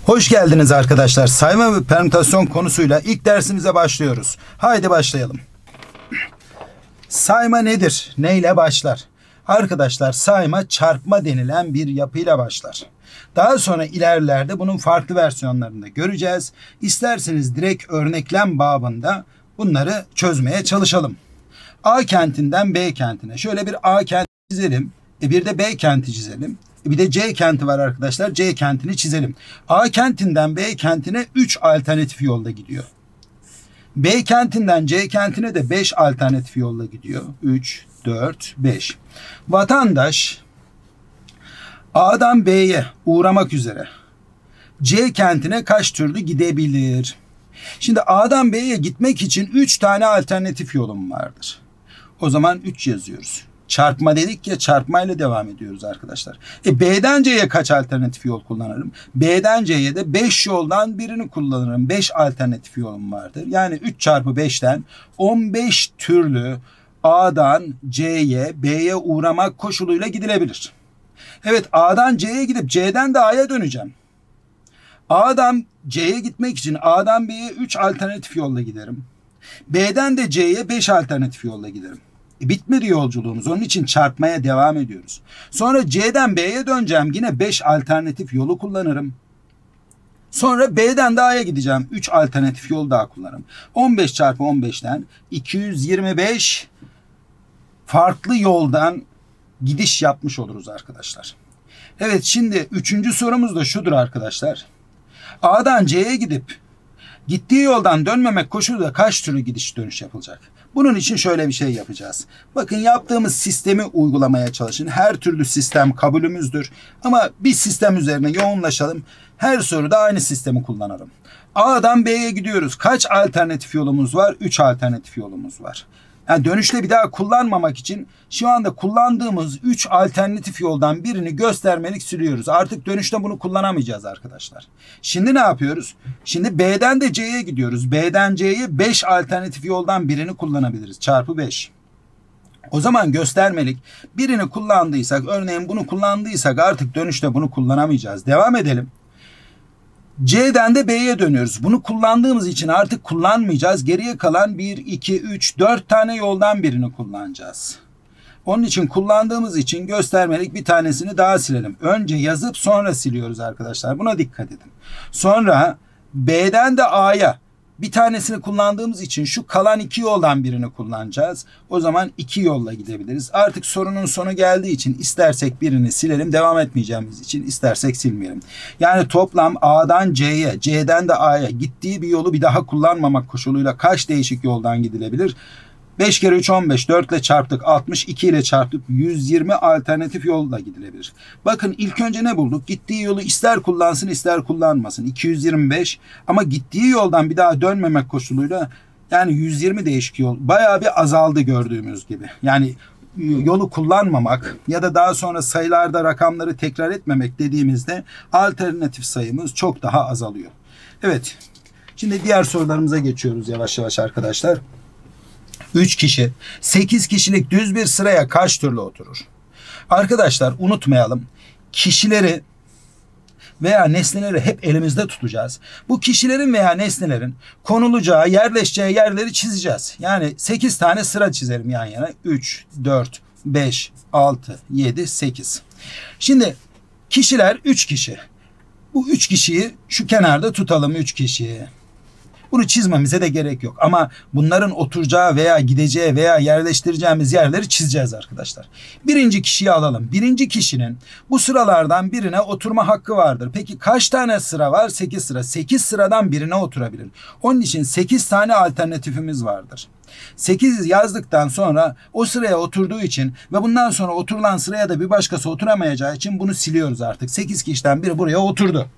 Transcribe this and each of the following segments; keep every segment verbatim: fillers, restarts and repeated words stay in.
Hoş geldiniz arkadaşlar. Sayma ve permütasyon konusuyla ilk dersimize başlıyoruz. Haydi başlayalım. Sayma nedir? Neyle başlar? Arkadaşlar sayma çarpma denilen bir yapıyla başlar. Daha sonra ilerlerde bunun farklı versiyonlarını da göreceğiz. İsterseniz direkt örneklem babında bunları çözmeye çalışalım. A kentinden B kentine. Şöyle bir A kenti çizelim. E bir de B kenti çizelim. Bir de C kenti var arkadaşlar. C kentini çizelim. A kentinden B kentine üç alternatif yolda gidiyor. B kentinden C kentine de beş alternatif yolla gidiyor. üç, dört, beş. Vatandaş A'dan B'ye uğramak üzere C kentine kaç türlü gidebilir? Şimdi A'dan B'ye gitmek için üç tane alternatif yolum vardır. O zaman üç yazıyoruz. Çarpma dedik ya, çarpmayla devam ediyoruz arkadaşlar. E B'den C'ye kaç alternatif yol kullanırım? B'den C'ye de beş yoldan birini kullanırım. beş alternatif yolum vardır. Yani üç çarpı beşten on beş türlü A'dan C'ye, B'ye uğramak koşuluyla gidilebilir. Evet, A'dan C'ye gidip C'den de A'ya döneceğim. A'dan C'ye gitmek için A'dan B'ye üç alternatif yolla giderim. B'den de C'ye beş alternatif yolla giderim. E bitmedi yolculuğumuz. Onun için çarpmaya devam ediyoruz. Sonra C'den B'ye döneceğim. Yine beş alternatif yolu kullanırım. Sonra B'den de A'ya gideceğim. üç alternatif yol daha kullanırım. on beş çarpı on beşten iki yüz yirmi beş farklı yoldan gidiş yapmış oluruz arkadaşlar. Evet, şimdi üçüncü sorumuz da şudur arkadaşlar. A'dan C'ye gidip gittiği yoldan dönmemek koşuluyla kaç türlü gidiş dönüş yapılacak? Bunun için şöyle bir şey yapacağız. Bakın, yaptığımız sistemi uygulamaya çalışın. Her türlü sistem kabulümüzdür. Ama bir sistem üzerine yoğunlaşalım. Her soruda aynı sistemi kullanalım. A'dan B'ye gidiyoruz. Kaç alternatif yolumuz var? üç alternatif yolumuz var. Yani dönüşte bir daha kullanmamak için şu anda kullandığımız üç alternatif yoldan birini göstermelik siliyoruz. Artık dönüşte bunu kullanamayacağız arkadaşlar. Şimdi ne yapıyoruz? Şimdi B'den de C'ye gidiyoruz. B'den C'ye beş alternatif yoldan birini kullanabiliriz. Çarpı beş. O zaman göstermelik birini kullandıysak, örneğin bunu kullandıysak artık dönüşte bunu kullanamayacağız. Devam edelim. C'den de B'ye dönüyoruz. Bunu kullandığımız için artık kullanmayacağız. Geriye kalan bir, iki, üç, dört tane yoldan birini kullanacağız. Onun için kullandığımız için göstermelik bir tanesini daha silelim. Önce yazıp sonra siliyoruz arkadaşlar. Buna dikkat edin. Sonra B'den de A'ya bir tanesini kullandığımız için şu kalan iki yoldan birini kullanacağız. O zaman iki yolla gidebiliriz. Artık sorunun sonu geldiği için istersek birini silelim, devam etmeyeceğimiz için istersek silmeyelim. Yani toplam A'dan C'ye, C'den de A'ya gittiği bir yolu bir daha kullanmamak koşuluyla kaç değişik yoldan gidilebilir? beş kere üç on beş, dört ile çarptık altmış, iki ile çarptık yüz yirmi alternatif yolla gidilebilir. Bakın, ilk önce ne bulduk? Gittiği yolu ister kullansın ister kullanmasın. iki yüz yirmi beş, ama gittiği yoldan bir daha dönmemek koşuluyla yani yüz yirmi değişik yol bayağı bir azaldı gördüğümüz gibi. Yani yolu kullanmamak ya da daha sonra sayılarda rakamları tekrar etmemek dediğimizde alternatif sayımız çok daha azalıyor. Evet, şimdi diğer sorularımıza geçiyoruz yavaş yavaş arkadaşlar. üç kişi sekiz kişilik düz bir sıraya kaç türlü oturur? Arkadaşlar unutmayalım, kişileri veya nesneleri hep elimizde tutacağız. Bu kişilerin veya nesnelerin konulacağı, yerleşeceği yerleri çizeceğiz. Yani sekiz tane sıra çizelim yan yana. üç, dört, beş, altı, yedi, sekiz. Şimdi kişiler üç kişi. Bu üç kişiyi şu kenarda tutalım, üç kişiyi. Bunu çizmemize de gerek yok. Ama bunların oturacağı veya gideceği veya yerleştireceğimiz yerleri çizeceğiz arkadaşlar. Birinci kişiyi alalım. Birinci kişinin bu sıralardan birine oturma hakkı vardır. Peki kaç tane sıra var? sekiz sıra. sekiz sıradan birine oturabilir. Onun için sekiz tane alternatifimiz vardır. sekiz yazdıktan sonra o sıraya oturduğu için ve bundan sonra oturulan sıraya da bir başkası oturamayacağı için bunu siliyoruz artık. sekiz kişiden biri buraya oturdu.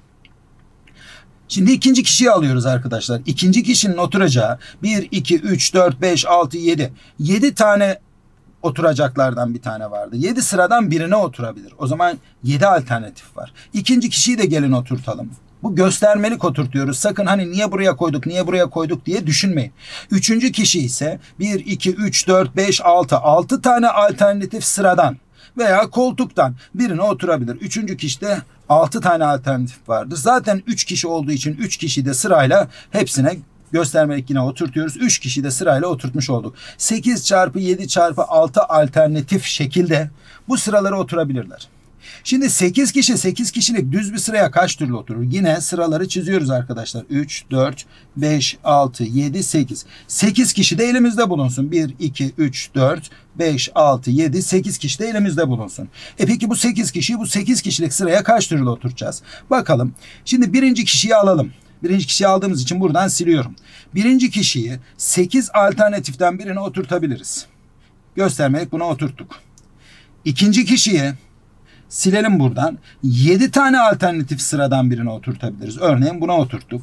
Şimdi ikinci kişiyi alıyoruz arkadaşlar. İkinci kişinin oturacağı bir, iki, üç, dört, beş, altı, yedi. yedi tane oturacaklardan bir tane vardı. yedi sıradan birine oturabilir. O zaman yedi alternatif var. İkinci kişiyi de gelin oturtalım. Bu göstermelik oturtuyoruz. Sakın hani niye buraya koyduk, niye buraya koyduk diye düşünmeyin. Üçüncü kişi ise bir, iki, üç, dört, beş, altı. altı tane alternatif sıradan Veya koltuktan birine oturabilir. Üçüncü kişide altı tane alternatif vardır. Zaten üç kişi olduğu için üç kişi de sırayla hepsine göstermelik yine oturtuyoruz. üç kişi de sırayla oturtmuş olduk. sekiz çarpı yedi çarpı altı alternatif şekilde bu sıralara oturabilirler. Şimdi sekiz kişi sekiz kişilik düz bir sıraya kaç türlü oturur? Yine sıraları çiziyoruz arkadaşlar. üç, dört, beş, altı, yedi, sekiz. sekiz kişi de elimizde bulunsun. bir, iki, üç, dört, beş, altı, yedi, sekiz kişi de elimizde bulunsun. E peki bu sekiz kişiyi bu sekiz kişilik sıraya kaç türlü oturtacağız? Bakalım. Şimdi birinci kişiyi alalım. Birinci kişiyi aldığımız için buradan siliyorum. Birinci kişiyi sekiz alternatiften birine oturtabiliriz. Göstermelik buna oturttuk. İkinci kişiyi silelim buradan. yedi tane alternatif sıradan birine oturtabiliriz. Örneğin buna oturttuk.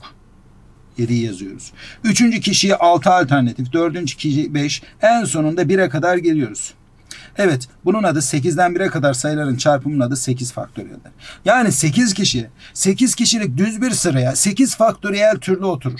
yediyi yazıyoruz. Üçüncü kişiye altı alternatif. Dördüncü kişi beş. En sonunda bire kadar geliyoruz. Evet, bunun adı sekizden bire kadar sayıların çarpımının adı sekiz faktöriyeldir. Yani sekiz kişi sekiz kişilik düz bir sıraya sekiz faktöriyel türlü oturur.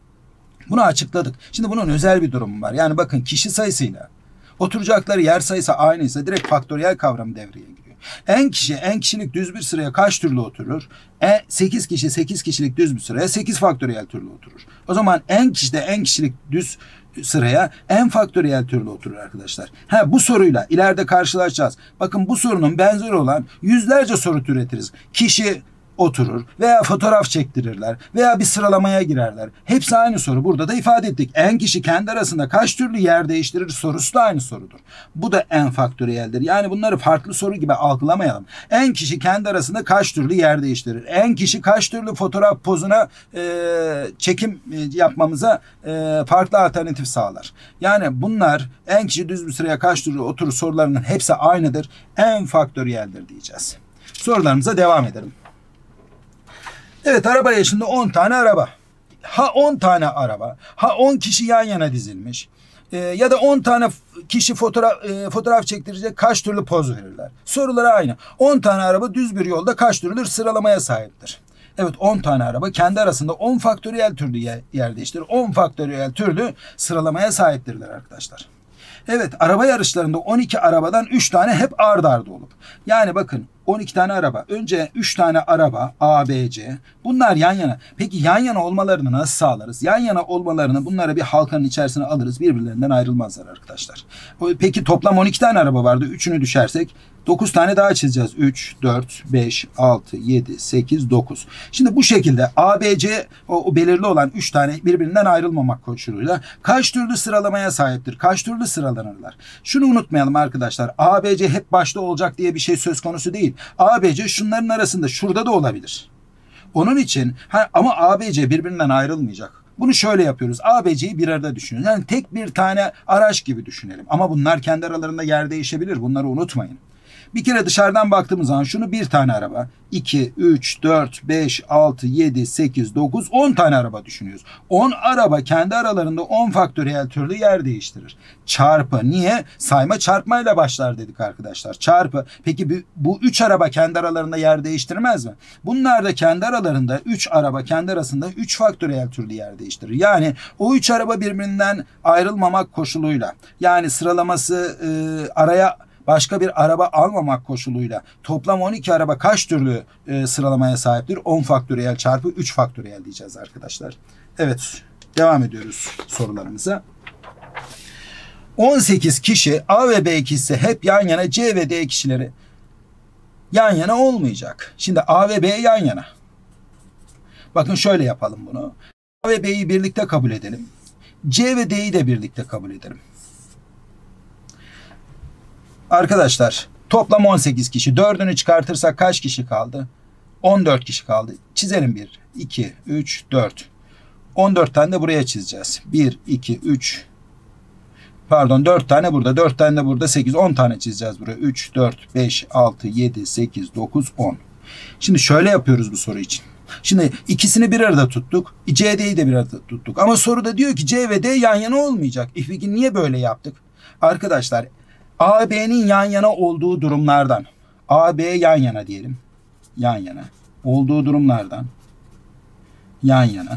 Bunu açıkladık. Şimdi bunun özel bir durumu var. Yani bakın kişi sayısıyla oturacakları yer sayısı aynıysa direkt faktöriyel kavramı devreye giriyor. En kişi en kişilik düz bir sıraya kaç türlü oturur? E, sekiz kişi sekiz kişilik düz bir sıraya sekiz faktöriyel türlü oturur. O zaman en kişi de en kişilik düz sıraya en faktöriyel türlü oturur arkadaşlar. Ha, bu soruyla ileride karşılaşacağız. Bakın bu sorunun benzeri olan yüzlerce soru türetiriz. Kişi oturur veya fotoğraf çektirirler veya bir sıralamaya girerler. Hepsi aynı soru. Burada da ifade ettik. En kişi kendi arasında kaç türlü yer değiştirir sorusu da aynı sorudur. Bu da en faktöriyeldir. Yani bunları farklı soru gibi algılamayalım. En kişi kendi arasında kaç türlü yer değiştirir? En kişi kaç türlü fotoğraf pozuna e, çekim yapmamıza e, farklı alternatif sağlar? Yani bunlar en kişi düz bir sıraya kaç türlü oturur sorularının hepsi aynıdır. En faktöriyeldir diyeceğiz. Sorularımıza devam edelim. Evet, arabaya şimdi on tane araba. Ha on tane araba, ha on kişi yan yana dizilmiş. Ee, ya da on tane kişi fotoğraf e, fotoğraf çektirecek kaç türlü poz verirler. Soruları aynı. on tane araba düz bir yolda kaç türlü sıralamaya sahiptir? Evet, on tane araba kendi arasında on faktöriyel türlü yer, yer değiştirir. on faktöriyel türlü sıralamaya sahiptirler arkadaşlar. Evet, araba yarışlarında on iki arabadan üç tane hep ard arda olup. Yani bakın on iki tane araba. Önce üç tane araba A, B, C. Bunlar yan yana. Peki yan yana olmalarını nasıl sağlarız? Yan yana olmalarını bunları bir halkanın içerisine alırız. Birbirlerinden ayrılmazlar arkadaşlar. Peki toplam on iki tane araba vardı. üçünü düşersek dokuz tane daha çizeceğiz. üç, dört, beş, altı, yedi, sekiz, dokuz. Şimdi bu şekilde A, B, C o, o belirli olan üç tane birbirinden ayrılmamak koşuluyla kaç türlü sıralamaya sahiptir? Kaç türlü sıralanırlar? Şunu unutmayalım arkadaşlar. A, B, C hep başta olacak diye bir şey söz konusu değil. A, B, C şunların arasında şurada da olabilir. Onun için ha, ama A, B, C birbirinden ayrılmayacak. Bunu şöyle yapıyoruz. A, B, C'yi bir arada düşünün. Yani tek bir tane araç gibi düşünelim. Ama bunlar kendi aralarında yer değişebilir. Bunları unutmayın. Bir kere dışarıdan baktığımız zaman şunu bir tane araba, iki, üç, dört, beş, altı, yedi, sekiz, dokuz, on tane araba düşünüyoruz. on araba kendi aralarında on faktöriyel türlü yer değiştirir. Çarpı. Niye? Sayma çarpmayla başlar dedik arkadaşlar. Çarpı. Peki bu üç araba kendi aralarında yer değiştirmez mi? Bunlar da kendi aralarında üç araba kendi arasında üç faktöriyel türlü yer değiştirir. Yani o üç araba birbirinden ayrılmamak koşuluyla, yani sıralaması e, araya başka bir araba almamak koşuluyla toplam on iki araba kaç türlü e, sıralamaya sahiptir? on faktöriyel çarpı üç faktöriyel diyeceğiz arkadaşlar. Evet, devam ediyoruz sorularımıza. on sekiz kişi A ve B ikisi hep yan yana, C ve D kişileri yan yana olmayacak. Şimdi A ve B yan yana. Bakın şöyle yapalım bunu. A ve B'yi birlikte kabul edelim. C ve D'yi de birlikte kabul edelim. Arkadaşlar toplam on sekiz kişi. dördünü çıkartırsak kaç kişi kaldı? on dört kişi kaldı. Çizelim bir, iki, üç, dört. on dört tane de buraya çizeceğiz. bir, iki, üç. Pardon, dört tane burada. dört tane de burada. sekiz, on tane çizeceğiz buraya. üç, dört, beş, altı, yedi, sekiz, dokuz, on. Şimdi şöyle yapıyoruz bu soru için. Şimdi ikisini bir arada tuttuk. C, D'yi de bir arada tuttuk. Ama soruda diyor ki C ve D yan yana olmayacak. E peki niye böyle yaptık? Arkadaşlar A, B'nin yan yana olduğu durumlardan, A, B yan yana diyelim, yan yana olduğu durumlardan, yan yana,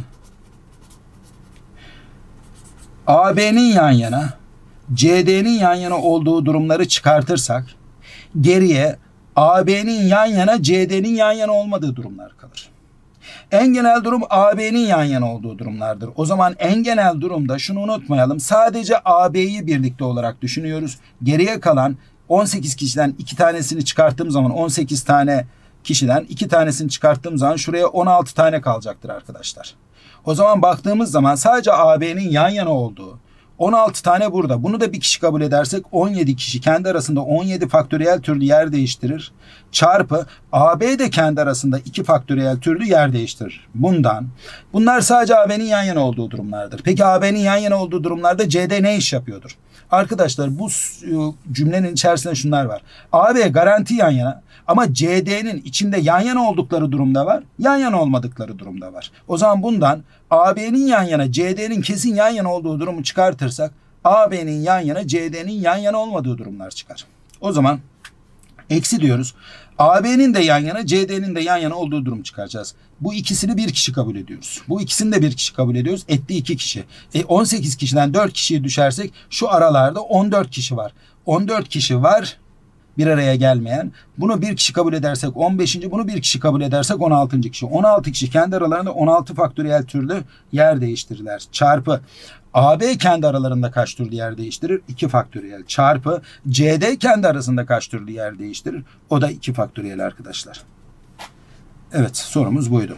A, B'nin yan yana, C, D'nin yan yana olduğu durumları çıkartırsak, Geriye A B'nin yan yana, C D'nin yan yana olmadığı durumlar kalır. En genel durum A B'nin yan yana olduğu durumlardır. O zaman en genel durumda şunu unutmayalım. Sadece A B'yi birlikte olarak düşünüyoruz. Geriye kalan on sekiz kişiden iki tanesini çıkarttığım zaman, on sekiz tane kişiden iki tanesini çıkarttığım zaman şuraya on altı tane kalacaktır arkadaşlar. O zaman baktığımız zaman sadece A B'nin yan yana olduğu on altı tane burada. Bunu da bir kişi kabul edersek on yedi kişi kendi arasında on yedi faktöriyel türlü yer değiştirir. Çarpı A B de kendi arasında iki faktöriyel türlü yer değiştirir. Bundan. Bunlar sadece A B'nin yan yana olduğu durumlardır. Peki A B'nin yan yana olduğu durumlarda C D ne iş yapıyordur? Arkadaşlar bu cümlenin içerisinde şunlar var. A B garanti yan yana ama C D'nin içinde yan yana oldukları durumda var, yan yana olmadıkları durumda var. O zaman bundan A B'nin yan yana, C D'nin kesin yan yana olduğu durumu çıkartırsak A B'nin yan yana, C D'nin yan yana olmadığı durumlar çıkar. O zaman eksi diyoruz. A B'nin de yan yana, C D'nin de yan yana olduğu durum çıkaracağız. Bu ikisini bir kişi kabul ediyoruz. Bu ikisini de bir kişi kabul ediyoruz. Etti iki kişi. E on sekiz kişiden dört kişiyi düşersek şu aralarda on dört kişi var. on dört kişi var bir araya gelmeyen. Bunu bir kişi kabul edersek on beşinci bunu bir kişi kabul edersek on altıncı kişi. on altı kişi kendi aralarında on altı faktöriyel türlü yer değiştirirler. Çarpı A B kendi aralarında kaç türlü yer değiştirir? iki faktöriyel. Çarpı C D kendi arasında kaç türlü yer değiştirir? O da iki faktöriyel arkadaşlar. Evet, sorumuz buydu.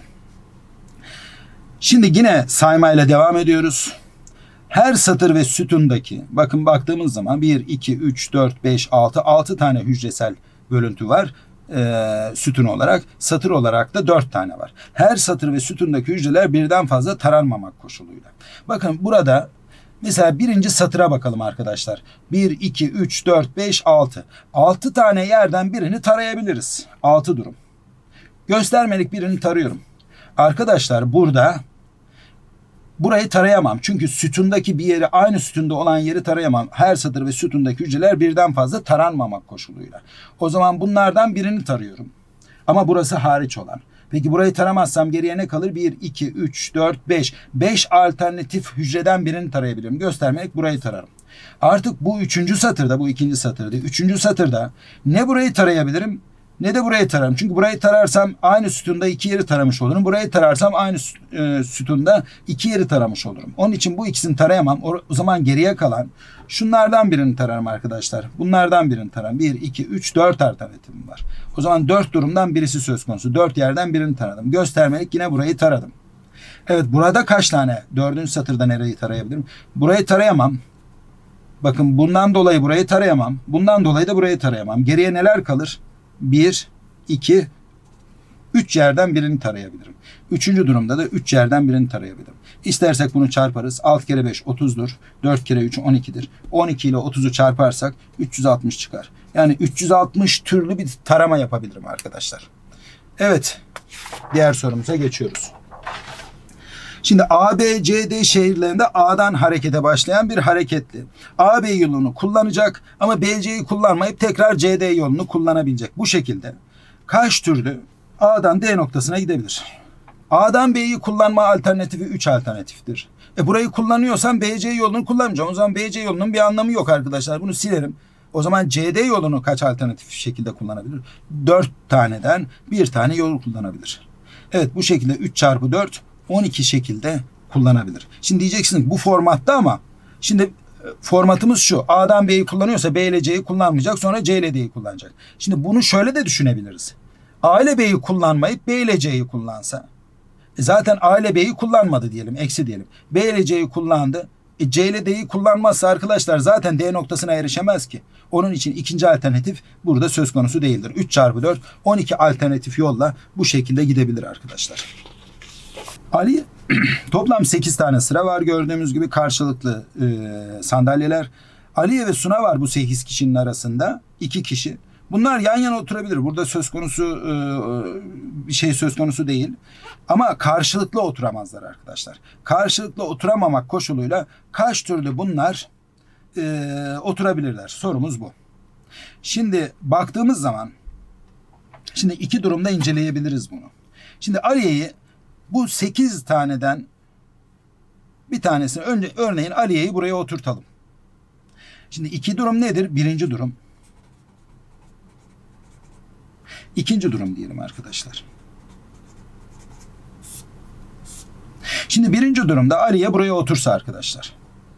Şimdi yine saymayla devam ediyoruz. Her satır ve sütundaki, bakın baktığımız zaman bir, iki, üç, dört, beş, altı, altı tane hücresel bölüntü var. E, sütun olarak, satır olarak da dört tane var. Her satır ve sütundaki hücreler birden fazla taranmamak koşuluyla. Bakın burada mesela birinci satıra bakalım arkadaşlar. bir, iki, üç, dört, beş, altı. altı tane yerden birini tarayabiliriz. altı durum. Göstermelik birini tarıyorum. Arkadaşlar burada burayı tarayamam. Çünkü sütundaki bir yeri, aynı sütunda olan yeri tarayamam. Her satır ve sütundaki hücreler birden fazla taranmamak koşuluyla. O zaman bunlardan birini tarıyorum. Ama burası hariç olan. Peki burayı taramazsam geriye ne kalır? bir, iki, üç, dört, beş. beş alternatif hücreden birini tarayabilirim. Göstermelik burayı tararım. Artık bu üçüncü satırda, bu ikinci satırda, üçüncü satırda ne burayı tarayabilirim ne de burayı tararım. Çünkü burayı tararsam aynı sütunda iki yeri taramış olurum. Burayı tararsam aynı e, sütunda iki yeri taramış olurum. Onun için bu ikisini tarayamam. O, o zaman geriye kalan şunlardan birini tararım arkadaşlar. Bunlardan birini tararım. bir, iki, üç, dört alternatifim var. O zaman dört durumdan birisi söz konusu. dört yerden birini taradım. Göstermelik yine burayı taradım. Evet, burada kaç tane? dördüncü satırda nereyi tarayabilirim? Burayı tarayamam. Bakın bundan dolayı burayı tarayamam. Bundan dolayı da burayı tarayamam. Geriye neler kalır? bir, iki, üç yerden birini tarayabilirim. Üçüncü durumda da üç yerden birini tarayabilirim. İstersek bunu çarparız. altı kere beş otuzdur. dört kere üç on ikidir. on iki ile otuzu çarparsak üç yüz altmış çıkar. Yani üç yüz altmış türlü bir tarama yapabilirim arkadaşlar. Evet. Diğer sorumuza geçiyoruz. Şimdi A, B, C, D şehirlerinde A'dan harekete başlayan bir hareketli A, B yolunu kullanacak ama B, C'yi kullanmayıp tekrar C, D yolunu kullanabilecek. Bu şekilde kaç türlü A'dan D noktasına gidebilir? A'dan B'yi kullanma alternatifi üç alternatiftir. E burayı kullanıyorsam B, C yolunu kullanmayacağım. O zaman B, C yolunun bir anlamı yok arkadaşlar. Bunu silerim. O zaman C, D yolunu kaç alternatif şekilde kullanabilir? dört taneden bir tane yol kullanabilir. Evet, bu şekilde üç çarpı dört on iki şekilde kullanabilir. Şimdi diyeceksiniz bu formatta ama şimdi formatımız şu. A'dan B'yi kullanıyorsa B ile C'yi kullanmayacak. Sonra C ile D'yi kullanacak. Şimdi bunu şöyle de düşünebiliriz. A ile B'yi kullanmayıp B ile C'yi kullansa. E zaten A ile B'yi kullanmadı diyelim. Eksi diyelim. B ile C'yi kullandı. E C ile D'yi kullanmazsa arkadaşlar zaten D noktasına erişemez ki. Onun için ikinci alternatif burada söz konusu değildir. üç çarpı dört on iki alternatif yolla bu şekilde gidebilir arkadaşlar. Ali toplam sekiz tane sıra var gördüğümüz gibi karşılıklı e, sandalyeler. Aliye ve Suna var bu sekiz kişinin arasında. iki kişi. Bunlar yan yana oturabilir. Burada söz konusu e, bir şey söz konusu değil. Ama karşılıklı oturamazlar arkadaşlar. Karşılıklı oturamamak koşuluyla kaç türlü bunlar e, oturabilirler? Sorumuz bu. Şimdi baktığımız zaman şimdi iki durumda inceleyebiliriz bunu. Şimdi Aliye'yi bu sekiz taneden bir tanesini önce örneğin Aliye'yi buraya oturtalım. Şimdi iki durum nedir? Birinci durum. İkinci durum diyelim arkadaşlar. Şimdi birinci durumda Aliye buraya otursa arkadaşlar.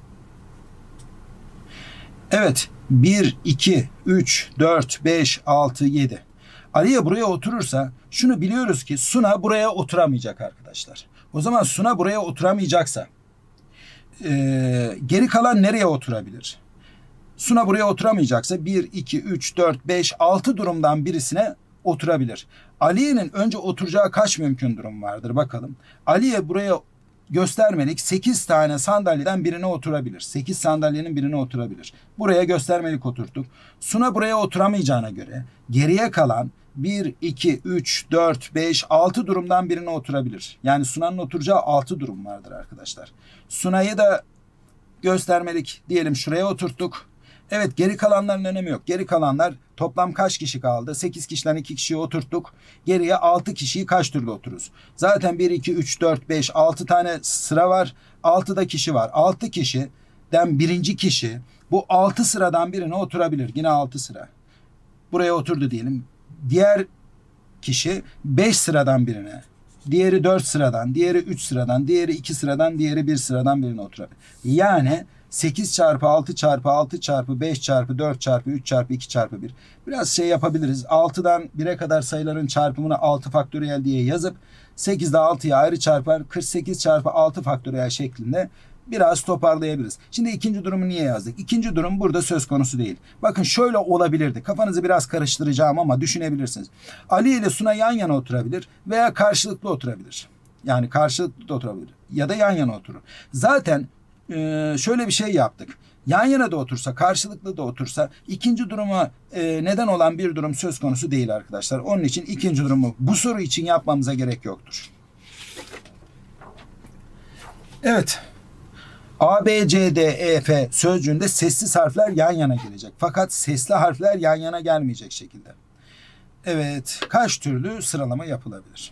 Evet. bir, iki, üç, dört, beş, altı, yedi. Aliye buraya oturursa şunu biliyoruz ki Suna buraya oturamayacak arkadaşlar. O zaman Suna buraya oturamayacaksa e, geri kalan nereye oturabilir? Suna buraya oturamayacaksa bir, iki, üç, dört, beş, altı durumdan birisine oturabilir. Aliye'nin önce oturacağı kaç mümkün durum vardır bakalım. Aliye buraya göstermelik sekiz tane sandalyeden birine oturabilir. sekiz sandalyenin birine oturabilir. Buraya göstermelik oturttuk. Suna buraya oturamayacağına göre geriye kalan bir, iki, üç, dört, beş, altı durumdan birine oturabilir. Yani Suna'nın oturacağı altı durum vardır arkadaşlar. Suna'yı da göstermelik diyelim şuraya oturttuk. Evet, geri kalanların önemi yok. Geri kalanlar toplam kaç kişi kaldı? sekiz kişiden iki kişiyi oturttuk. Geriye altı kişiyi kaç türlü otururuz? Zaten bir, iki, üç, dört, beş, altı tane sıra var. altıda kişi var. altı kişiden birinci kişi bu altı sıradan birine oturabilir. Yine altı sıra. Buraya oturdu diyelim. Diğer kişi beş sıradan birine. Diğeri dört sıradan, diğeri üç sıradan, diğeri iki sıradan, diğeri bir sıradan birine oturabilir. Yani sekiz çarpı altı çarpı altı çarpı beş çarpı dört çarpı üç çarpı iki çarpı bir. Biraz şey yapabiliriz. altıdan bire kadar sayıların çarpımını altı faktöriyel diye yazıp sekizde altıyı ayrı çarpar kırk sekiz çarpı altı faktöriyel şeklinde biraz toparlayabiliriz. Şimdi ikinci durumu niye yazdık? İkinci durum burada söz konusu değil. Bakın şöyle olabilirdi. Kafanızı biraz karıştıracağım ama düşünebilirsiniz. Ali ile Suna yan yana oturabilir veya karşılıklı oturabilir. Yani karşılıklı da oturabilir ya da yan yana oturur. Zaten Ee, şöyle bir şey yaptık. Yan yana da otursa, karşılıklı da otursa ikinci duruma e, neden olan bir durum söz konusu değil arkadaşlar. Onun için ikinci durumu bu soru için yapmamıza gerek yoktur. Evet. A, B, C, D, E, F sözcüğünde sessiz harfler yan yana gelecek. Fakat sesli harfler yan yana gelmeyecek şekilde. Evet. Kaç türlü sıralama yapılabilir?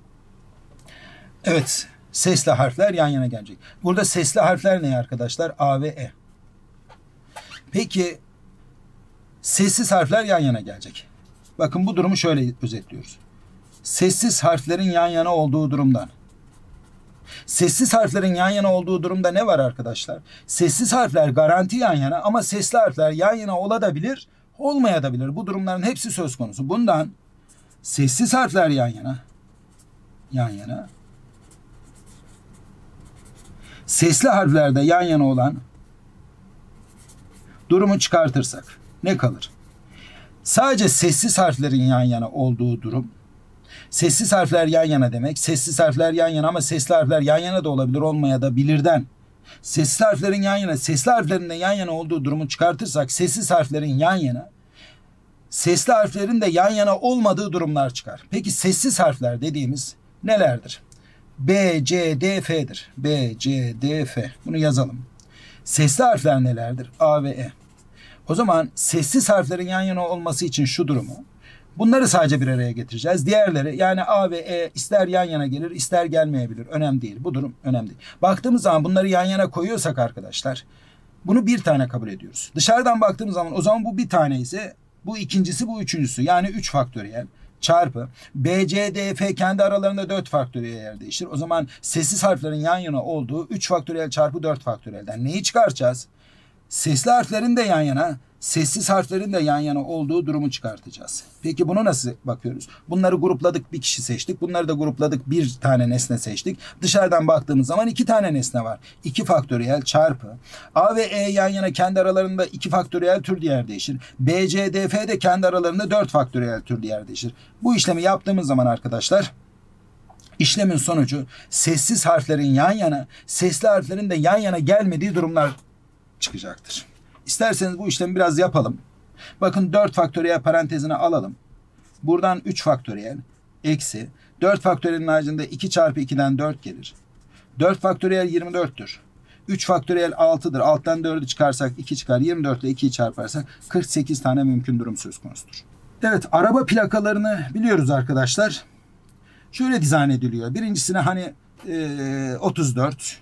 Evet. Sesli harfler yan yana gelecek. Burada sesli harfler ne arkadaşlar? A ve E. Peki sessiz harfler yan yana gelecek. Bakın bu durumu şöyle özetliyoruz. Sessiz harflerin yan yana olduğu durumdan. Sessiz harflerin yan yana olduğu durumda ne var arkadaşlar? Sessiz harfler garanti yan yana ama sesli harfler yan yana olabilir, olmayabilir. Bu durumların hepsi söz konusu. Bundan sessiz harfler yan yana. Yan yana. Sesli harflerde yan yana olan durumu çıkartırsak ne kalır? Sadece sessiz harflerin yan yana olduğu durum. Sessiz harfler yan yana demek. Sessiz harfler yan yana ama sesli harfler yan yana da olabilir, olmayabilirden. Sessiz harflerin yan yana, sesli harflerin de yan yana olduğu durumu çıkartırsak sessiz harflerin yan yana, sesli harflerin de yan yana olmadığı durumlar çıkar. Peki sessiz harfler dediğimiz nelerdir? B, C, D, F'dir. B, C, D, F. Bunu yazalım. Sesli harfler nelerdir? A ve E. O zaman sessiz harflerin yan yana olması için şu durumu. Bunları sadece bir araya getireceğiz. Diğerleri yani A ve E ister yan yana gelir ister gelmeyebilir. Önemli değil. Bu durum önemli değil. Baktığımız zaman bunları yan yana koyuyorsak arkadaşlar bunu bir tane kabul ediyoruz. Dışarıdan baktığımız zaman o zaman bu bir tane ise bu ikincisi bu üçüncüsü. Yani üç faktöriyel. Çarpı B, C, D, F kendi aralarında dört faktöriyel yer değiştir. O zaman sessiz harflerin yan yana olduğu üç faktöriyel çarpı dört faktöriyelden neyi çıkartacağız? Sesli harflerin de yan yana, sessiz harflerin de yan yana olduğu durumu çıkartacağız. Peki bunu nasıl bakıyoruz? Bunları grupladık, bir kişi seçtik. Bunları da grupladık, bir tane nesne seçtik. Dışarıdan baktığımız zaman iki tane nesne var. iki faktöriyel çarpı. A ve E yan yana kendi aralarında iki faktöriyel tür yer değişir. B, C, D, F de kendi aralarında dört faktöriyel tür yer değişir. Bu işlemi yaptığımız zaman arkadaşlar işlemin sonucu sessiz harflerin yan yana, sesli harflerin de yan yana gelmediği durumlar çıkacaktır. İsterseniz bu işlemi biraz yapalım. Bakın dört faktöriyel parantezine alalım. Buradan üç faktöriyel eksi dört faktöriyelin haricinde iki çarpı iki'den dört gelir. dört faktöriyel yirmi dört'tür. üç faktöriyel altı'dır. alttan dördü çıkarsak iki çıkar. yirmi dört ile iki'yi çarparsak kırk sekiz tane mümkün durum söz konusudur. Evet, araba plakalarını biliyoruz arkadaşlar. Şöyle dizayn ediliyor. Birincisine hani e, otuz dört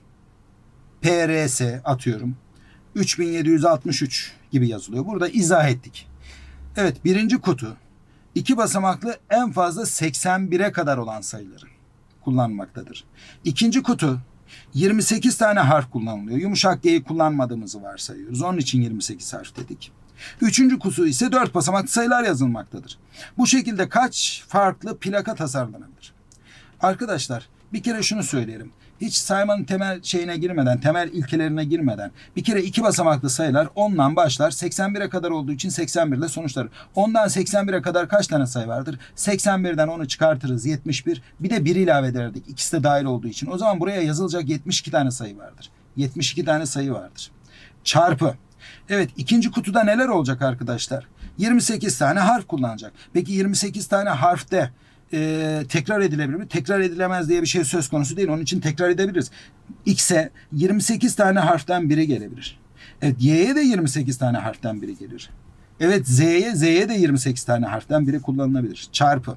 P R S atıyorum. üç bin yedi yüz altmış üç gibi yazılıyor. Burada izah ettik. Evet, birinci kutu iki basamaklı en fazla seksen bire kadar olan sayıları kullanmaktadır. İkinci kutu yirmi sekiz tane harf kullanılıyor. Yumuşak G'yi kullanmadığımızı varsayıyoruz. Onun için yirmi sekiz harf dedik. Üçüncü kutu ise dört basamaklı sayılar yazılmaktadır. Bu şekilde kaç farklı plaka tasarlanabilir? Arkadaşlar bir kere şunu söyleyelim. Hiç saymanın temel şeyine girmeden, temel ilkelerine girmeden bir kere iki basamaklı sayılar ondan başlar. seksen bire kadar olduğu için seksen bir ile sonuçlanır. ondan seksen bire kadar kaç tane sayı vardır? seksen birden onu çıkartırız yetmiş bir. Bir de bir ilave ederdik. İkisi de dahil olduğu için. O zaman buraya yazılacak yetmiş iki tane sayı vardır. yetmiş iki tane sayı vardır. Çarpı. Evet, ikinci kutuda neler olacak arkadaşlar? yirmi sekiz tane harf kullanacak. Peki yirmi sekiz tane harfte e, tekrar edilebilir mi? Tekrar edilemez diye bir şey söz konusu değil. Onun için tekrar edebiliriz. X'e yirmi sekiz tane harften biri gelebilir. Evet, Y'ye de yirmi sekiz tane harften biri gelir. Evet, Z'ye, Z'ye de yirmi sekiz tane harften biri kullanılabilir. Çarpı.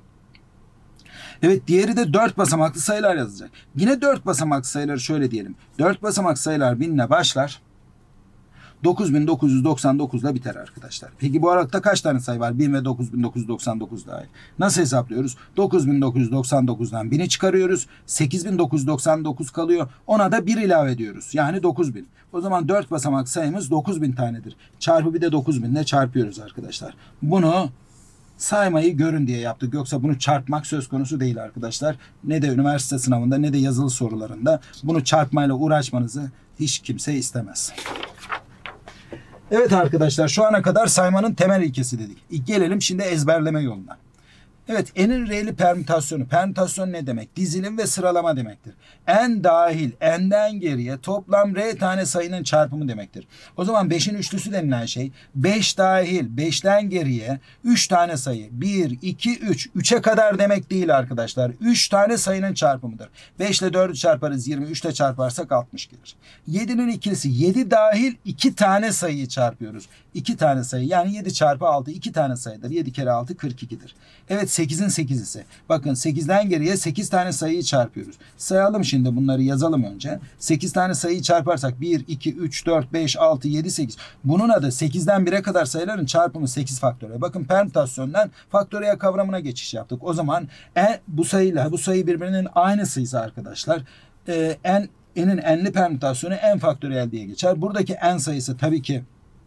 Evet, diğeri de dört basamaklı sayılar yazacak. Yine dört basamaklı sayıları şöyle diyelim. dört basamaklı sayılar binle başlar. dokuz bin dokuz yüz doksan dokuz ile biter arkadaşlar. Peki bu aralıkta kaç tane sayı var? bin ve dokuz bin dokuz yüz doksan dokuz dahil. Nasıl hesaplıyoruz? dokuz bin dokuz yüz doksan dokuzdan bini çıkarıyoruz. sekiz bin dokuz yüz doksan dokuz kalıyor. Ona da bir ilave ediyoruz. Yani dokuz bin. O zaman dört basamak sayımız dokuz bin tanedir. Çarpı bir de dokuz bin ile çarpıyoruz arkadaşlar. Bunu saymayı görün diye yaptık. Yoksa bunu çarpmak söz konusu değil arkadaşlar. Ne de üniversite sınavında ne de yazılı sorularında bunu çarpmayla uğraşmanızı hiç kimse istemez. Evet arkadaşlar, şu ana kadar saymanın temel ilkesi dedik. Gelelim şimdi ezberleme yoluna. Evet, n'in r'li permütasyonu. Permütasyon ne demek? Dizilim ve sıralama demektir. N dahil n'den geriye toplam r tane sayının çarpımı demektir. O zaman beşin üçlüsü denilen şey beş dahil beşten geriye üç tane sayı. bir, iki, üç. üçe kadar demek değil arkadaşlar. üç tane sayının çarpımıdır. beş ile dördü çarparız yirmi. üç ile çarparsak altmış gelir. yedinin ikilisi. yedi dahil iki tane sayıyı çarpıyoruz. iki tane sayı. Yani yedi çarpı altı iki tane sayıdır. yedi kere altı kırk iki'dir. Evet, sekizin sekizisi. Bakın sekizden geriye sekiz tane sayıyı çarpıyoruz. Sayalım şimdi, bunları yazalım önce. sekiz tane sayıyı çarparsak bir, iki, üç, dört, beş, altı, yedi, sekiz. Bunun adı sekizden bire kadar sayıların çarpımı sekiz faktöriyel. Bakın permütasyondan faktöriyel kavramına geçiş yaptık. O zaman e, bu sayıyla bu sayı birbirinin aynısıysa arkadaşlar e, n n'in n'li permütasyonu n faktöriyel diye geçer. Buradaki n sayısı tabii ki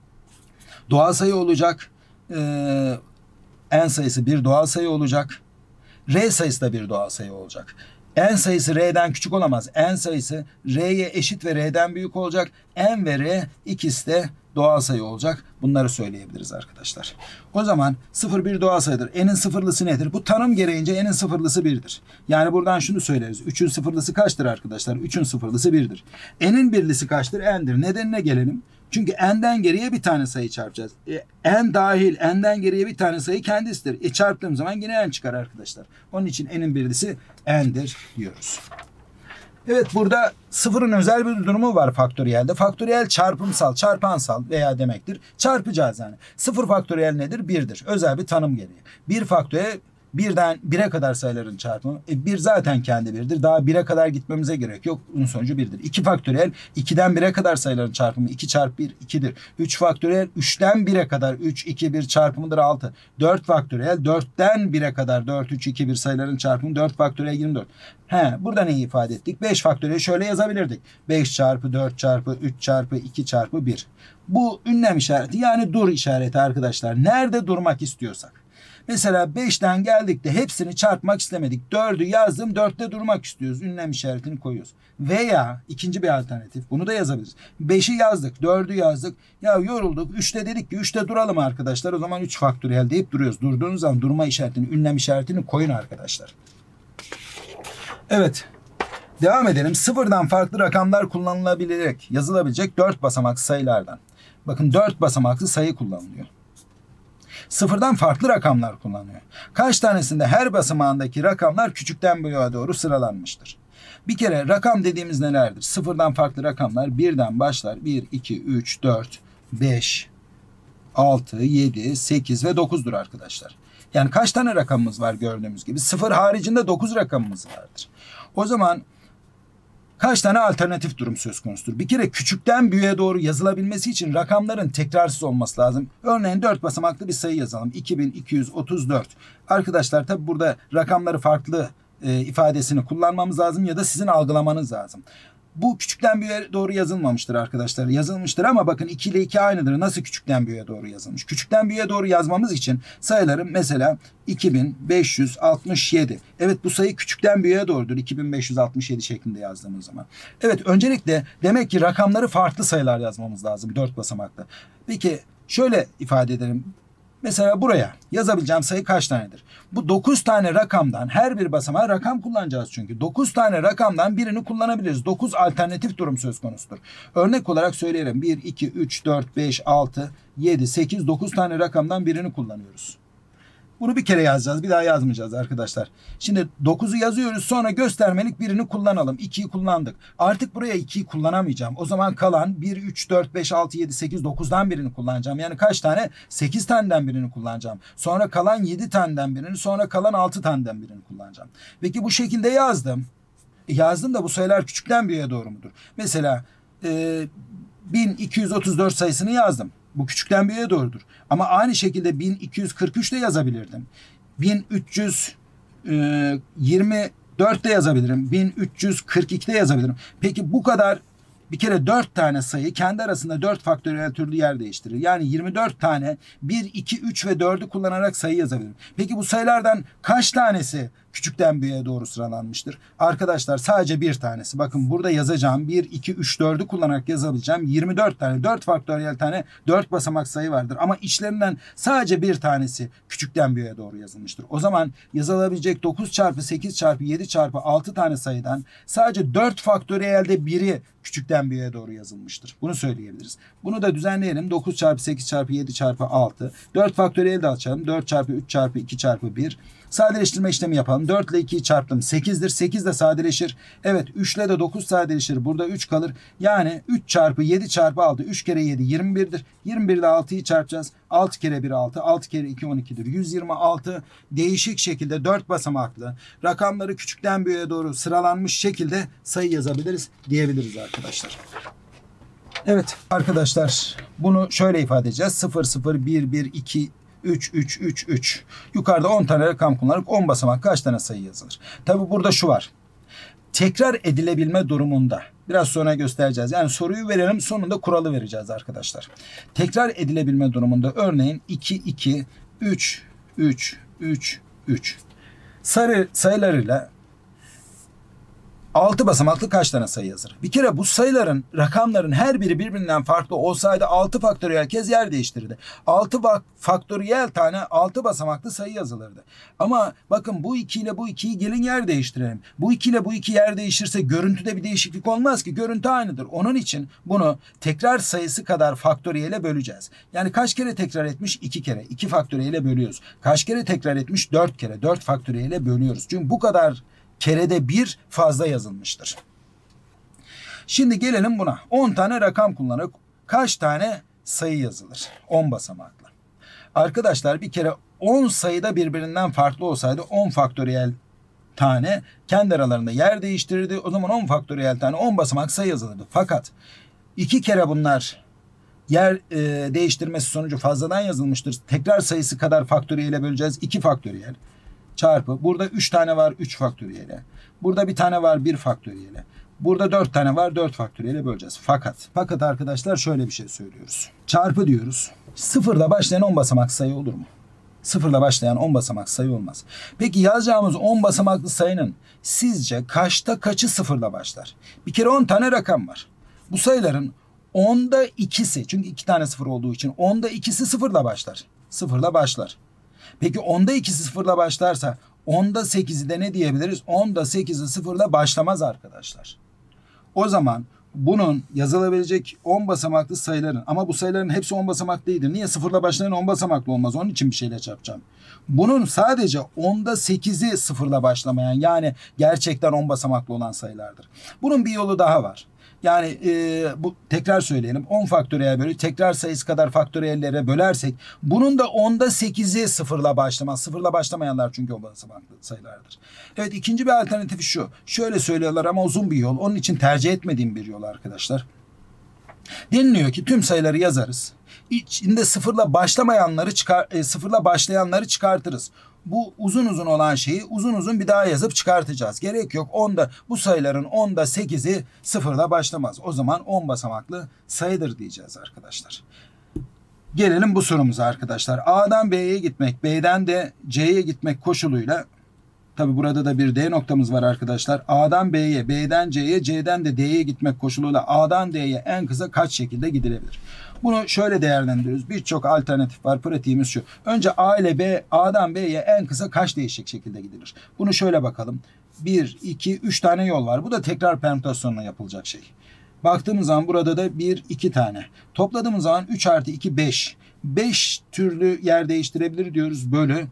doğal sayı olacak. Eee n sayısı bir doğal sayı olacak. R sayısı da bir doğal sayı olacak. N sayısı R'den küçük olamaz. N sayısı R'ye eşit ve R'den büyük olacak. N ve R ikisi de doğal sayı olacak. Bunları söyleyebiliriz arkadaşlar. O zaman sıfır bir doğal sayıdır. N'in sıfırlısı nedir? Bu tanım gereğince n'in sıfırlısı birdir. Yani buradan şunu söyleriz. üçün sıfırlısı kaçtır arkadaşlar? üçün sıfırlısı birdir. N'in birlisi kaçtır? N'dir. Nedenine gelelim. Çünkü n'den geriye bir tane sayı çarpacağız. E, n dahil n'den geriye bir tane sayı kendisidir. E, çarptığım zaman yine n çıkar arkadaşlar. Onun için n'in birlisi n'dir diyoruz. Evet, burada sıfırın özel bir durumu var faktöriyelde. Faktöriyel çarpımsal, çarpansal veya demektir. Çarpacağız yani. Sıfır faktöriyel nedir? birdir. Özel bir tanım gereği. bir faktöriyel birden bire kadar sayıların çarpımı. E, bir zaten kendi birdir. Daha bire kadar gitmemize gerek yok. Bunun sonucu birdir. iki faktöriyel ikiden bire kadar sayıların çarpımı. iki çarpı bir iki'dir. üç faktöriyel üçten bire kadar üç, iki, bir çarpımıdır altı. dört faktöriyel dörtten bire kadar dört, üç, iki, bir sayıların çarpımı. dört faktöriyel yirmi dört. He, burada neyi ifade ettik? beş faktöriyel şöyle yazabilirdik. beş çarpı dört çarpı üç çarpı iki çarpı bir. Bu ünlem işareti, yani dur işareti arkadaşlar. Nerede durmak istiyorsak. Mesela beşten geldik de hepsini çarpmak istemedik. dördü yazdım, dörtte durmak istiyoruz. Ünlem işaretini koyuyoruz. Veya ikinci bir alternatif, bunu da yazabiliriz. beşi yazdık, dördü yazdık. Ya yorulduk, üçte dedik ki üçte duralım arkadaşlar. O zaman üç faktöriyel deyip duruyoruz. Durduğunuz zaman durma işaretini, ünlem işaretini koyun arkadaşlar. Evet. Devam edelim. Sıfırdan farklı rakamlar kullanılabilerek yazılabilecek dört basamak sayılardan. Bakın, dört basamaklı sayı kullanılıyor. Sıfırdan farklı rakamlar kullanıyor. Kaç tanesinde her basamağındaki rakamlar küçükten büyüğe doğru sıralanmıştır. Bir kere rakam dediğimiz nelerdir? Sıfırdan farklı rakamlar birden başlar. bir, iki, üç, dört, beş, altı, yedi, sekiz ve dokuz'dur arkadaşlar. Yani kaç tane rakamımız var gördüğümüz gibi? Sıfır haricinde dokuz rakamımız vardır. O zaman kaç tane alternatif durum söz konusudur? Bir kere küçükten büyüğe doğru yazılabilmesi için rakamların tekrarsız olması lazım. Örneğin dört basamaklı bir sayı yazalım. iki bin iki yüz otuz dört. Arkadaşlar tabi burada rakamları farklı e, ifadesini kullanmamız lazım ya da sizin algılamanız lazım. Bu küçükten büyüğe doğru yazılmamıştır arkadaşlar. Yazılmıştır ama bakın iki ile iki aynıdır. Nasıl küçükten büyüğe doğru yazılmış? Küçükten büyüğe doğru yazmamız için sayıları mesela iki bin beş yüz altmış yedi. Evet, bu sayı küçükten büyüğe doğrudur. iki bin beş yüz altmış yedi şeklinde yazdığımız zaman. Evet, öncelikle demek ki rakamları farklı sayılar yazmamız lazım dört basamaklı. Peki şöyle ifade edelim. Mesela buraya yazabileceğim sayı kaç tanedir? Bu dokuz tane rakamdan her bir basamağa rakam kullanacağız çünkü. dokuz tane rakamdan birini kullanabiliriz. dokuz alternatif durum söz konusudur. Örnek olarak söyleyelim. bir, iki, üç, dört, beş, altı, yedi, sekiz, dokuz tane rakamdan birini kullanıyoruz. Bunu bir kere yazacağız. Bir daha yazmayacağız arkadaşlar. Şimdi dokuzu yazıyoruz. Sonra göstermelik birini kullanalım. ikiyi kullandık. Artık buraya ikiyi kullanamayacağım. O zaman kalan bir, üç, dört, beş, altı, yedi, sekiz, dokuzdan birini kullanacağım. Yani kaç tane? sekiz taneden birini kullanacağım. Sonra kalan yedi taneden birini. Sonra kalan altı taneden birini kullanacağım. Peki bu şekilde yazdım. E yazdım da bu sayılar küçükten büyüğe doğru mudur? Mesela e, bin iki yüz otuz dört sayısını yazdım. Bu küçükten büyüğe doğrudur. Ama aynı şekilde bin iki yüz kırk üç de yazabilirdim. bin üç yüz yirmi dört de yazabilirim. bin üç yüz kırk iki de yazabilirim. Peki bu kadar, bir kere dört tane sayı kendi arasında dört faktöriyel türlü yer değiştirir. Yani yirmi dört tane bir, iki, üç ve dördü kullanarak sayı yazabilirim. Peki bu sayılardan kaç tanesi küçükten büyüğe doğru sıralanmıştır? Arkadaşlar sadece bir tanesi. Bakın burada yazacağım bir, iki, üç, dördü kullanarak yazabileceğim yirmi dört tane, dört faktöriyel tane dört basamak sayı vardır. Ama içlerinden sadece bir tanesi küçükten büyüğe doğru yazılmıştır. O zaman yazılabilecek dokuz çarpı sekiz çarpı yedi çarpı altı tane sayıdan sadece dört faktöriyelde biri küçükten büyüğe doğru yazılmıştır. Bunu söyleyebiliriz. Bunu da düzenleyelim. dokuz çarpı sekiz çarpı yedi çarpı altı. dört faktöriyel de açalım. dört çarpı üç çarpı iki çarpı bir. Sadeleştirme işlemi yapalım. dört ile ikiyi çarptım. sekizdir. sekiz de sadeleşir. Evet, üç ile de dokuz sadeleşir. Burada üç kalır. Yani üç çarpı yedi çarpı altı. üç kere yedi yirmi birdir. yirmi bir ile altıyı çarpacağız. altı kere bir altı. altı kere iki on ikidir. yüz yirmi altı değişik şekilde dört basamaklı rakamları küçükten büyüğe doğru sıralanmış şekilde sayı yazabiliriz diyebiliriz arkadaşlar. Evet arkadaşlar, bunu şöyle ifade edeceğiz. sıfır sıfır bir bir iki üç üç üç üç. Yukarıda on tane rakam kullanarak on basamak kaç tane sayı yazılır? Tabi burada şu var. Tekrar edilebilme durumunda. Biraz sonra göstereceğiz. Yani soruyu verelim, sonunda kuralı vereceğiz arkadaşlar. Tekrar edilebilme durumunda örneğin iki iki üç üç üç üç. Sarı sayılarıyla altı basamaklı kaç tane sayı yazılır? Bir kere bu sayıların, rakamların her biri birbirinden farklı olsaydı altı faktöriyel kez yer değiştirirdi. altı faktöriyel tane altı basamaklı sayı yazılırdı. Ama bakın bu iki ile bu ikiyi gelin yer değiştirelim. Bu iki ile bu iki yer değişirse görüntüde bir değişiklik olmaz ki. Görüntü aynıdır. Onun için bunu tekrar sayısı kadar faktöriyele böleceğiz. Yani kaç kere tekrar etmiş? iki kere. iki faktöriyele bölüyoruz. Kaç kere tekrar etmiş? dört kere. dört faktöriyele bölüyoruz. Çünkü bu kadar kerede bir fazla yazılmıştır. Şimdi gelelim buna. on tane rakam kullanarak kaç tane sayı yazılır? on basamaklı. Arkadaşlar bir kere on sayıda birbirinden farklı olsaydı on faktöriyel tane kendi aralarında yer değiştirirdi. O zaman on faktöriyel tane on basamak sayı yazılırdı. Fakat iki kere bunlar yer e, değiştirmesi sonucu fazladan yazılmıştır. Tekrar sayısı kadar faktöriyele böleceğiz. iki faktöriyel. Çarpı. Burada üç tane var, üç faktöriyele. Burada bir tane var, bir faktöriyele. Burada dört tane var, dört faktöriyele böleceğiz. Fakat, fakat arkadaşlar şöyle bir şey söylüyoruz. Çarpı diyoruz. Sıfırla başlayan on basamak sayı olur mu? Sıfırla başlayan on basamak sayı olmaz. Peki yazacağımız on basamaklı sayının sizce kaçta kaçı sıfırla başlar? Bir kere on tane rakam var. Bu sayıların onda ikisi, çünkü iki tane sıfır olduğu için onda ikisi sıfırla başlar. Sıfırla başlar. Peki onda ikisi sıfırla başlarsa onda sekizi de ne diyebiliriz? onda sekizi sıfırla başlamaz arkadaşlar. O zaman bunun yazılabilecek on basamaklı sayıların, ama bu sayıların hepsi on basamaklıydı. Niye? Sıfırla başlayan on basamaklı olmaz. Onun için bir şeyle çarpacağım. Bunun sadece onda sekizi sıfırla başlamayan, yani gerçekten on basamaklı olan sayılardır. Bunun bir yolu daha var. Yani e, bu tekrar söyleyelim. on faktöriyel bölü tekrar sayısı kadar faktöriyellere bölersek bunun da onda sekizi sıfırla başlamaz. Sıfırla başlamayanlar çünkü o basamaklı sayılardır. Evet, ikinci bir alternatifi şu. Şöyle söylüyorlar ama uzun bir yol. Onun için tercih etmediğim bir yol arkadaşlar. Deniliyor ki tüm sayıları yazarız. İçinde sıfırla başlamayanları çıkar, e, sıfırla başlayanları çıkartırız. Bu uzun uzun olan şeyi uzun uzun bir daha yazıp çıkartacağız. Gerek yok. onda bu sayıların onda sekizi sıfırla başlamaz. O zaman on basamaklı sayıdır diyeceğiz arkadaşlar. Gelelim bu sorumuza arkadaşlar. A'dan B'ye gitmek, B'den de C'ye gitmek koşuluyla, tabi burada da bir D noktamız var arkadaşlar. A'dan B'ye, B'den C'ye, C'den de D'ye gitmek koşuluyla A'dan D'ye en kısa kaç şekilde gidilebilir? Bunu şöyle değerlendiriyoruz. Birçok alternatif var. Pratiğimiz şu. Önce A ile B, A'dan B'ye en kısa kaç değişik şekilde gidilir? Bunu şöyle bakalım. bir, iki, üç tane yol var. Bu da tekrar permütasyonla yapılacak şey. Baktığımız zaman burada da bir, iki tane. Topladığımız zaman üç artı iki, beş. beş türlü yer değiştirebilir diyoruz. Bölü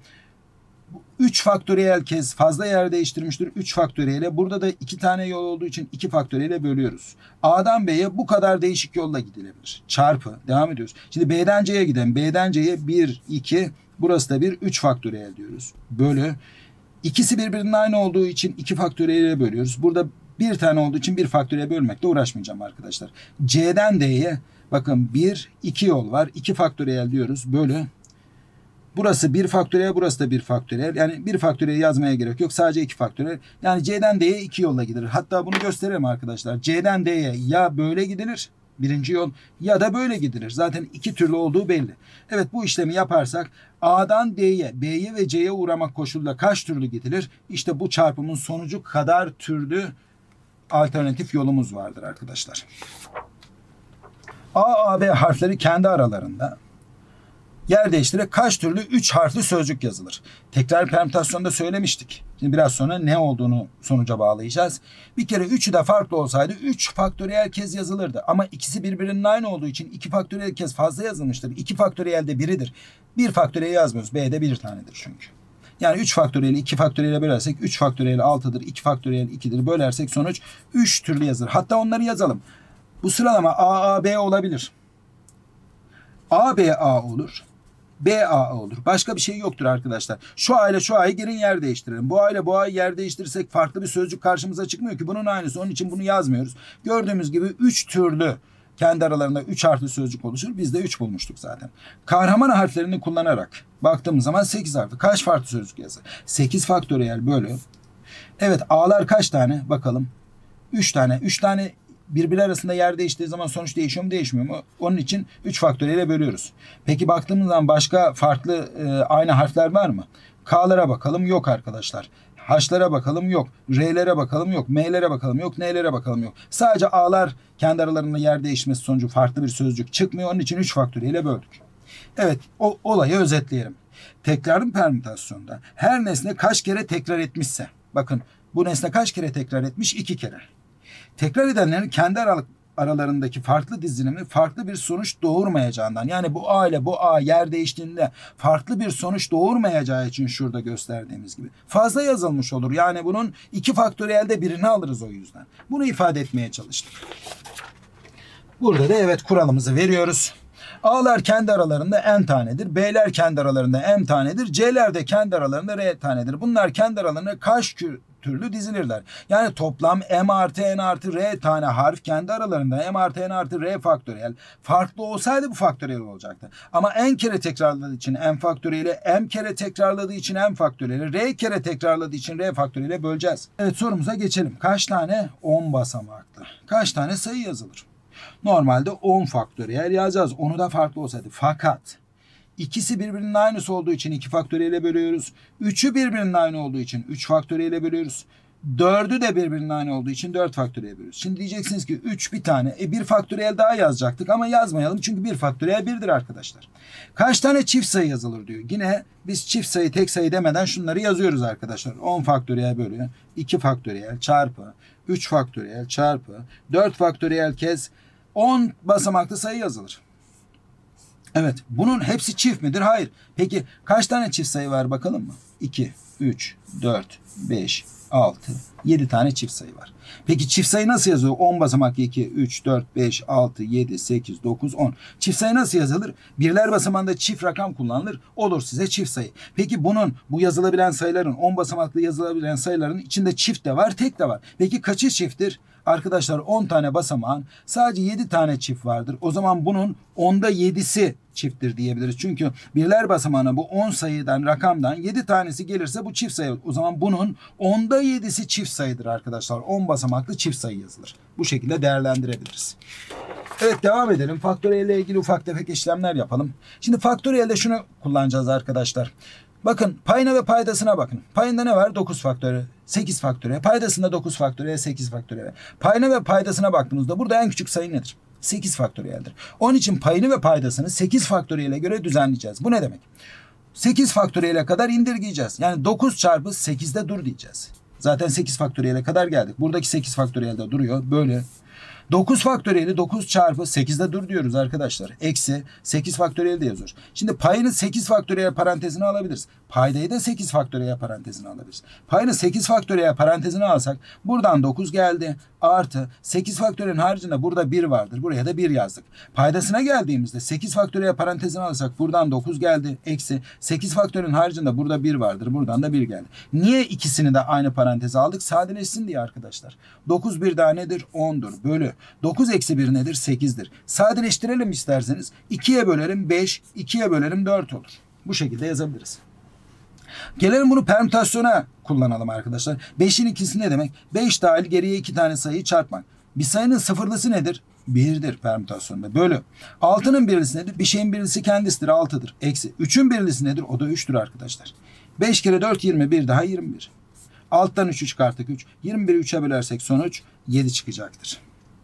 üç faktöriyel kez fazla yer değiştirmiştir. üç faktöriyele. Burada da iki tane yol olduğu için iki faktöriyele bölüyoruz. A'dan B'ye bu kadar değişik yolla gidilebilir. Çarpı. Devam ediyoruz. Şimdi B'den C'ye gidelim. B'den C'ye bir, iki. Burası da bir, üç faktöriyel diyoruz. Bölü. İkisi birbirinin aynı olduğu için iki faktöriyele bölüyoruz. Burada bir tane olduğu için bir faktöriyel bölmekle uğraşmayacağım arkadaşlar. C'den D'ye bakın bir, iki yol var. iki faktöriyel diyoruz. Bölü. Burası bir faktöriyel, burası da bir faktöriyel. Yani bir faktöriyel yazmaya gerek yok. Sadece iki faktöriyel. Yani C'den D'ye iki yolla gidilir. Hatta bunu gösterelim arkadaşlar. C'den D'ye ya böyle gidilir, birinci yol, ya da böyle gidilir. Zaten iki türlü olduğu belli. Evet, bu işlemi yaparsak A'dan D'ye, B'ye ve C'ye uğramak koşuluyla kaç türlü gidilir? İşte bu çarpımın sonucu kadar türlü alternatif yolumuz vardır arkadaşlar. A, A, B harfleri kendi aralarında yer değiştirerek kaç türlü üç harfli sözcük yazılır? Tekrar permütasyonda söylemiştik. Şimdi biraz sonra ne olduğunu sonuca bağlayacağız. Bir kere üçü de farklı olsaydı üç faktöriyel kez yazılırdı. Ama ikisi birbirinin aynı olduğu için iki faktöriyel kez fazla yazılmıştır. iki faktöriyel de biridir. bir faktöriyel yazmıyoruz. B'de bir tanedir çünkü. Yani üç faktöriyeli iki faktöriyele bölersek üç faktöriyel altıdır. iki faktöriyel ikidir. Bölersek sonuç üç türlü yazılır. Hatta onları yazalım. Bu sıralama A, A, B olabilir. A, B, A olur. B, A olur. Başka bir şey yoktur arkadaşlar. Şu A ile şu A'yı girin yer değiştirelim. Bu A ile bu A'yı yer değiştirirsek farklı bir sözcük karşımıza çıkmıyor ki. Bunun aynısı. Onun için bunu yazmıyoruz. Gördüğümüz gibi üç türlü kendi aralarında üç harfli sözcük oluşur. Biz de üç bulmuştuk zaten. Kahraman harflerini kullanarak baktığımız zaman sekiz harfli. Kaç farklı sözcük yazar? sekiz faktöriyel bölü. Evet, A'lar kaç tane? Bakalım. üç tane. üç tane birbiri arasında yer değiştiği zaman sonuç değişiyor mu değişmiyor mu? Onun için üç faktöriyele bölüyoruz. Peki baktığımız zaman başka farklı e, aynı harfler var mı? K'lara bakalım, yok arkadaşlar. H'lara bakalım, yok. R'lere bakalım, yok. M'lere bakalım, yok. N'lere bakalım, yok. Sadece A'lar kendi aralarında yer değişmesi sonucu farklı bir sözcük çıkmıyor. Onun için üç faktöriyele böldük. Evet, o olayı özetleyelim. Tekrarın permütasyonda her nesne kaç kere tekrar etmişse, bakın bu nesne kaç kere tekrar etmiş? iki kere. Tekrar edenlerin kendi aralık aralarındaki farklı dizilimi farklı bir sonuç doğurmayacağından, yani bu A ile bu A yer değiştiğinde farklı bir sonuç doğurmayacağı için şurada gösterdiğimiz gibi fazla yazılmış olur. Yani bunun iki faktöriyelde birini alırız o yüzden. Bunu ifade etmeye çalıştık. Burada da evet kuralımızı veriyoruz. A'lar kendi aralarında n tanedir. B'ler kendi aralarında m tanedir. C'ler de kendi aralarında r tanedir. Bunlar kendi aralarında kaç türlü dizilirler? Yani toplam m artı n artı r tane harf kendi aralarında m artı n artı r faktöriyel. Farklı olsaydı bu faktöriyel olacaktı. Ama n kere tekrarladığı için m faktöriyeli, m kere tekrarladığı için m faktöriyeli, r kere tekrarladığı için r faktöriyeli böleceğiz. Evet, sorumuza geçelim. Kaç tane? on basamaklı. Kaç tane sayı yazılır? Normalde on faktöriyel yazacağız. Onu da farklı olsaydı. Fakat ikisi birbirinin aynısı olduğu için iki faktöriyele bölüyoruz. üçü birbirinin aynı olduğu için üç faktöriyele bölüyoruz. dördü de birbirinin aynı olduğu için dört faktöriyel bölüyoruz. Şimdi diyeceksiniz ki üç bir tane. E bir faktöriyel daha yazacaktık ama yazmayalım. Çünkü bir faktöriyel birdir arkadaşlar. Kaç tane çift sayı yazılır diyor. Yine biz çift sayı tek sayı demeden şunları yazıyoruz arkadaşlar. on faktöriyel bölü iki faktöriyel çarpı üç faktöriyel çarpı dört faktöriyel kez on basamaklı sayı yazılır. Evet, bunun hepsi çift midir? Hayır. Peki kaç tane çift sayı var bakalım mı? iki, üç, dört, beş, altı, yedi tane çift sayı var. Peki çift sayı nasıl yazılır? on basamaklı iki, üç, dört, beş, altı, yedi, sekiz, dokuz, on. Çift sayı nasıl yazılır? Birler basamağında çift rakam kullanılır. Olur size çift sayı. Peki bunun, bu yazılabilen sayıların, on basamaklı yazılabilen sayıların içinde çift de var, tek de var. Peki kaçı çifttir? Arkadaşlar on tane basamağın sadece yedi tane çift vardır. O zaman bunun onda yedisi çifttir diyebiliriz. Çünkü birler basamağına bu on sayıdan, rakamdan yedi tanesi gelirse bu çift sayı. O zaman bunun onda yedisi çift sayıdır arkadaşlar. on basamaklı çift sayı yazılır. Bu şekilde değerlendirebiliriz. Evet, devam edelim. Faktöriyel ile ilgili ufak tefek işlemler yapalım. Şimdi faktöriyelde şunu kullanacağız arkadaşlar. Bakın payına ve paydasına bakın. Payında ne var? dokuz faktöriyel, sekiz faktöriyel. Paydasında dokuz faktöriyel, sekiz faktöriyel. Payına ve paydasına baktığınızda burada en küçük sayı nedir? sekiz faktöriyeldir. Onun için payını ve paydasını sekiz faktöriyele göre düzenleyeceğiz. Bu ne demek? sekiz faktöriyele kadar indirgeyeceğiz. Yani dokuz çarpı sekizde dur diyeceğiz. Zaten sekiz faktöriyele kadar geldik. Buradaki sekiz faktöriyelde duruyor. Böyle. dokuz faktöriyeli dokuz çarpı sekizde dur diyoruz arkadaşlar. Eksi sekiz faktöriyel de yazıyoruz. Şimdi payını sekiz faktöriyel parantezine alabiliriz. Paydayı da sekiz faktöriyel parantezine alabiliriz. Payını sekiz faktöriyel parantezine alsak buradan dokuz geldi. Artı sekiz faktöriyelin haricinde burada bir vardır. Buraya da bir yazdık. Paydasına geldiğimizde sekiz faktöriyel parantezine alırsak buradan dokuz geldi. Eksi sekiz faktöriyelin haricinde burada bir vardır. Buradan da bir geldi. Niye ikisini de aynı paranteze aldık? Sadeleşsin diye arkadaşlar. dokuz bir daha nedir? ondur. Bölü. dokuz eksi bir nedir? sekizdir. Sadeleştirelim isterseniz. ikiye bölerim beş, ikiye bölerim dört olur. Bu şekilde yazabiliriz. Gelelim bunu permütasyona kullanalım arkadaşlar. beşin ikisi ne demek? beş dahil geriye iki tane sayıyı çarpmak. Bir sayının sıfırlısı nedir? birdir permütasyonda. Bölü. altının birlisi nedir? Bir şeyin birlisi kendisidir. altıdır. Eksi. üçün birlisi nedir? O da üçtür arkadaşlar. beş kere dört yirmi bir daha yirmi bir. Alttan üçü çıkarttık üç. yirmi biri üçe bölersek sonuç yedi çıkacaktır.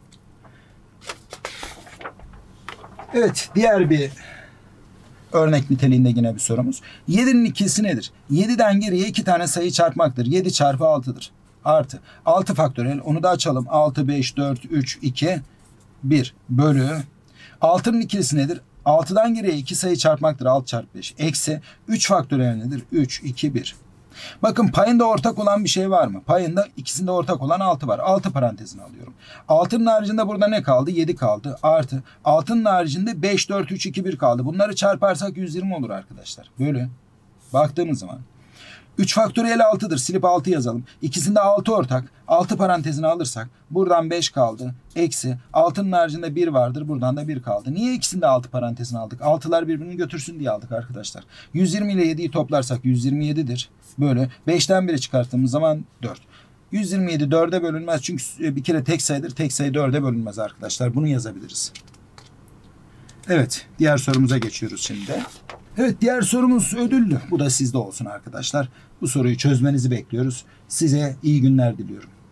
Evet, diğer bir örnek niteliğinde yine bir sorumuz. yedinin ikisi nedir? yediden geriye iki tane sayı çarpmaktır. yedi çarpı altıdır. Artı altı faktöriyel, onu da açalım. altı, beş, dört, üç, iki, bir bölü. altının ikilisi nedir? altıdan geriye iki sayı çarpmaktır. altı çarpı beş. Eksi üç faktöriyel nedir? üç, iki, bir. Bakın payında ortak olan bir şey var mı? Payında ikisinde ortak olan altı var. altı parantezine alıyorum. altının haricinde burada ne kaldı? yedi kaldı. Artı altının haricinde beş, dört, üç, iki, bir kaldı. Bunları çarparsak yüz yirmi olur arkadaşlar. Böyle baktığımız zaman. üç faktöriyel altıdır. Silip altı yazalım. İkisinde altı ortak. altı parantezine alırsak buradan beş kaldı. Eksi altının haricinde bir vardır. Buradan da bir kaldı. Niye ikisinde altı parantezine aldık? altılar birbirini götürsün diye aldık arkadaşlar. yüz yirmi ile yediyi toplarsak yüz yirmi yedidir. Böyle beşten biri çıkarttığımız zaman dört. yüz yirmi yedi dörde bölünmez. Çünkü bir kere tek sayıdır. Tek sayı dörde bölünmez arkadaşlar. Bunu yazabiliriz. Evet. Diğer sorumuza geçiyoruz şimdi. Evet, diğer sorumuz ödüllü. Bu da sizde olsun arkadaşlar. Bu soruyu çözmenizi bekliyoruz. Size iyi günler diliyorum.